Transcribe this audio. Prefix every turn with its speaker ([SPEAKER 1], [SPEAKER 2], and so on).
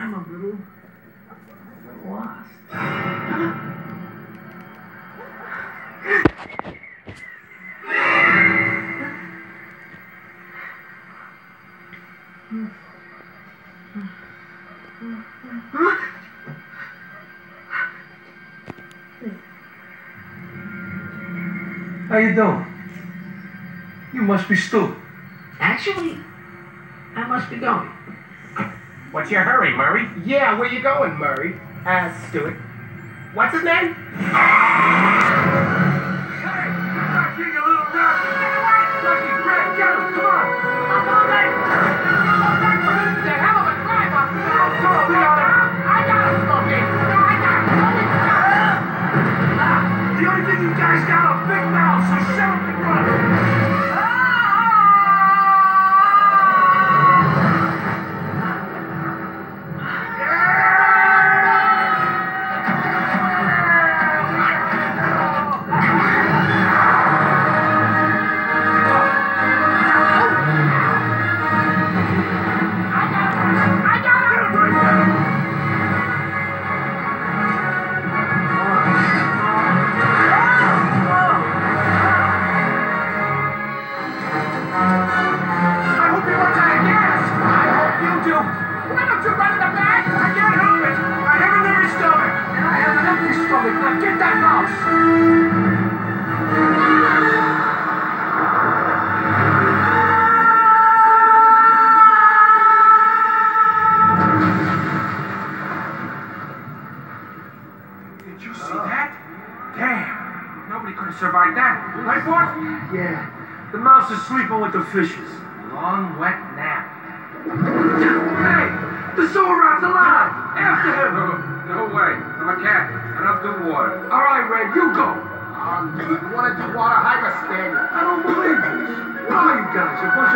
[SPEAKER 1] I'm a little lost.
[SPEAKER 2] How you doing? You must be Stu.
[SPEAKER 1] Actually, I must be going.
[SPEAKER 3] What's your hurry, Murray?
[SPEAKER 4] Yeah, where you going, Murray? Stuart. What's his name?
[SPEAKER 2] The only thing you guys got are big mouths, so shut up and run. Get that mouse! Did you see that? Damn! Nobody could have survived that. Right, boss?
[SPEAKER 5] Yeah. The mouse is sleeping with the fishes.
[SPEAKER 4] Long, wet nap.
[SPEAKER 5] Hey! The sewer rat's alive! After him!
[SPEAKER 6] No way. I'm a cat. I don't do water.
[SPEAKER 5] All right, Red, you go.
[SPEAKER 4] You want to do water? Hire a Spaniard.
[SPEAKER 5] I don't believe this. What are you guys? A bunch of